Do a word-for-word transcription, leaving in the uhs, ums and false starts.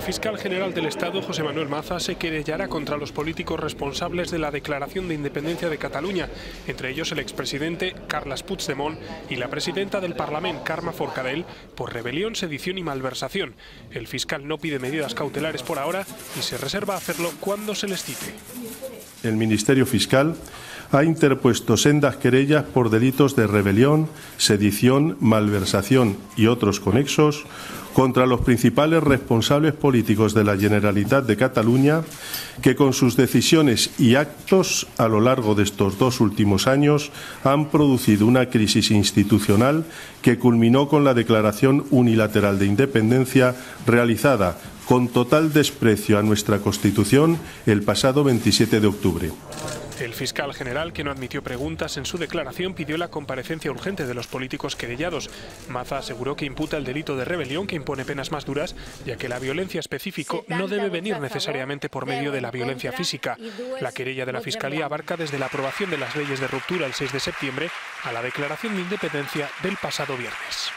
fiscal general del Estado, José Manuel Maza, se querellará contra los políticos responsables de la declaración de independencia de Cataluña, entre ellos el expresidente Carles Puigdemont y la presidenta del Parlament, Carme Forcadell, por rebelión, sedición y malversación. El fiscal no pide medidas cautelares por ahora y se reserva hacerlo cuando se les cite. El Ministerio Fiscal ha interpuesto sendas querellas por delitos de rebelión, sedición, malversación y otros conexos contra los principales responsables políticos de la Generalitat de Cataluña, que con sus decisiones y actos a lo largo de estos dos últimos años han producido una crisis institucional que culminó con la declaración unilateral de independencia realizada con total desprecio a nuestra Constitución el pasado veintisiete de octubre. El fiscal general, que no admitió preguntas en su declaración, pidió la comparecencia urgente de los políticos querellados. Maza aseguró que imputa el delito de rebelión, que impone penas más duras, ya que la violencia específica no debe venir necesariamente por medio de la violencia física. La querella de la Fiscalía abarca desde la aprobación de las leyes de ruptura el seis de septiembre a la declaración de independencia del pasado viernes.